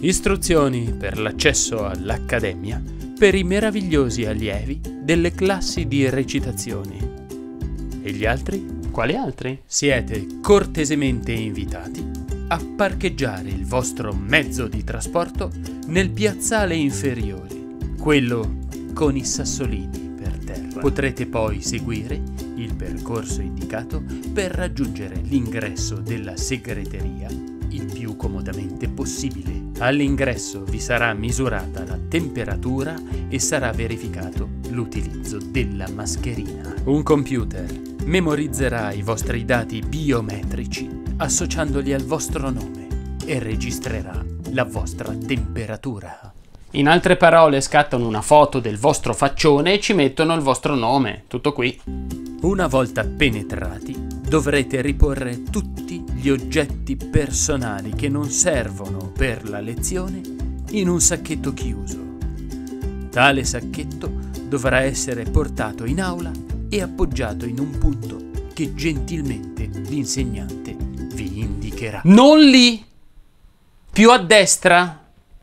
Istruzioni per l'accesso all'Accademia per i meravigliosi allievi delle classi di recitazioni. E gli altri? Quali altri? Siete cortesemente invitati a parcheggiare il vostro mezzo di trasporto nel piazzale inferiore, quello con i sassolini per terra. Potrete poi seguire il percorso indicato per raggiungere l'ingresso della segreteria il più comodamente possibile. All'ingresso vi sarà misurata la temperatura e sarà verificato l'utilizzo della mascherina. Un computer memorizzerà i vostri dati biometrici associandoli al vostro nome e registrerà la vostra temperatura. In altre parole, scattano una foto del vostro faccione e ci mettono il vostro nome. Tutto qui. Una volta penetrati, dovrete riporre tutti gli oggetti personali che non servono per la lezione in un sacchetto chiuso. Tale sacchetto dovrà essere portato in aula e appoggiato in un punto che gentilmente l'insegnante vi indicherà. Non lì! Più a destra!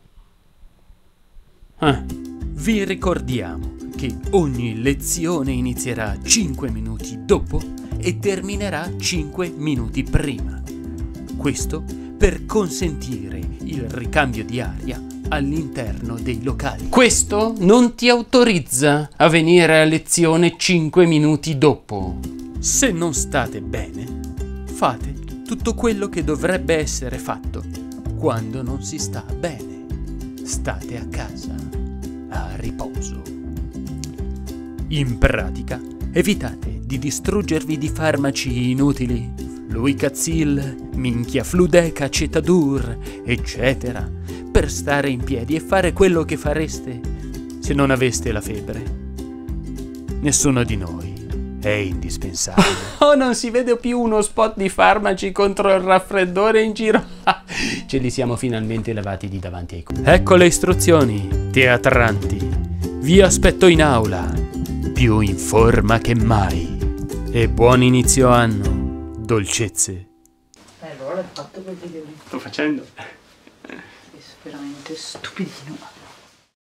Vi ricordiamo che ogni lezione inizierà 5 minuti dopo e terminerà 5 minuti prima. Questo per consentire il ricambio di aria all'interno dei locali. Questo non ti autorizza a venire a lezione 5 minuti dopo. Se non state bene, fate tutto quello che dovrebbe essere fatto quando non si sta bene. State a casa, a riposo. In pratica, evitate di distruggervi di farmaci inutili, Fluicazil, Minchiafludeca, Cetadur, eccetera, per stare in piedi e fare quello che fareste se non aveste la febbre. Nessuno di noi è indispensabile. Oh, non si vede più uno spot di farmaci contro il raffreddore in giro. Ce li siamo finalmente levati di davanti ai cuori. Ecco le istruzioni, teatranti. Vi aspetto in aula, più in forma che mai. E buon inizio anno, dolcezze. Allora l'hai fatto quel video lì. Sto facendo. Sei veramente stupidino.